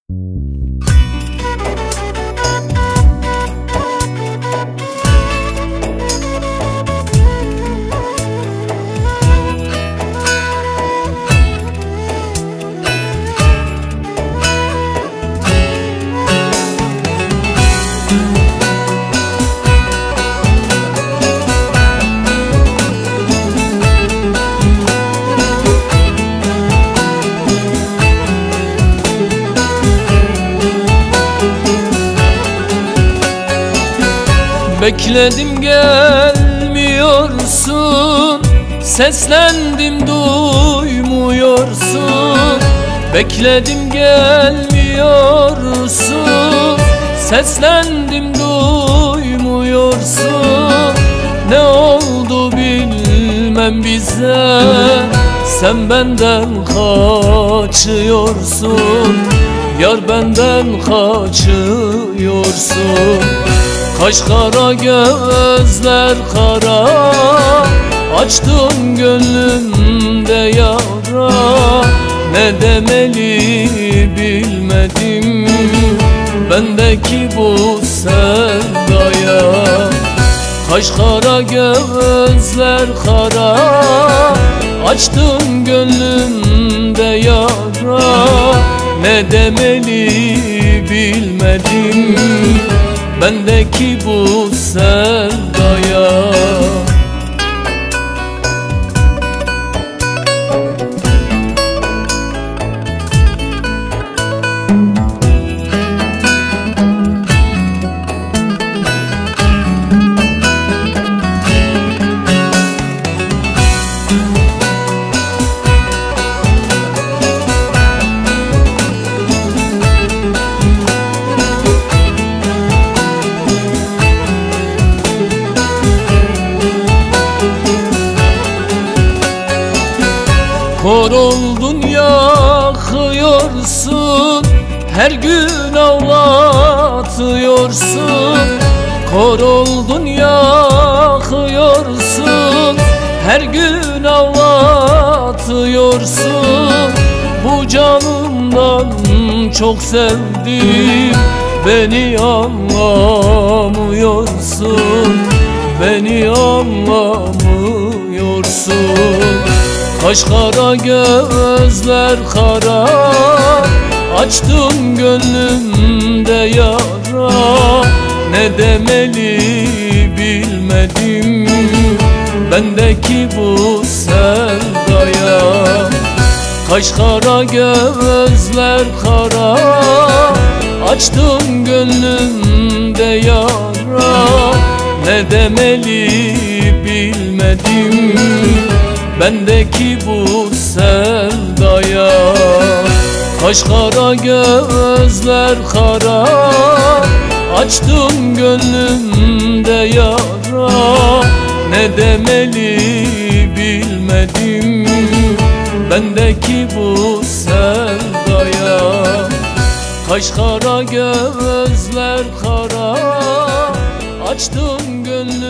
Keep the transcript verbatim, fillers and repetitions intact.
Bekledim gelmiyorsun, seslendim duymuyorsun. Bekledim gelmiyorsun, seslendim duymuyorsun. Ne oldu bilmem bize, sen benden kaçıyorsun. Yar benden kaçıyorsun. Kaş kara gözler kara, açtın gönlümde yara. Ne demeli bilmedim bendeki bu sevdaya. Kaş kara gözler kara, açtın gönlümde yara. Ne demeli bilmedim bendeki bu sevdaya. Kor oldun yakıyorsun, her gün ağlatıyorsun. Kor oldun yakıyorsun, her gün ağlatıyorsun. Bu canımdan çok sevdim, beni anlamıyorsun. Beni anlamıyorsun. Kaş kara gözler kara, açtın gönlümde yara. Ne demeli bilmedim bendeki bu sevdaya. Kaş kara gözler kara, açtın gönlümde yara. Ne demeli bilmedim bendeki bu sevdaya. Kaş kara gözler kara, açtın gönlümde yara. Ne demeli bilmedim bendeki bu sevdaya. Kaş kara gözler kara, açtın gönlümde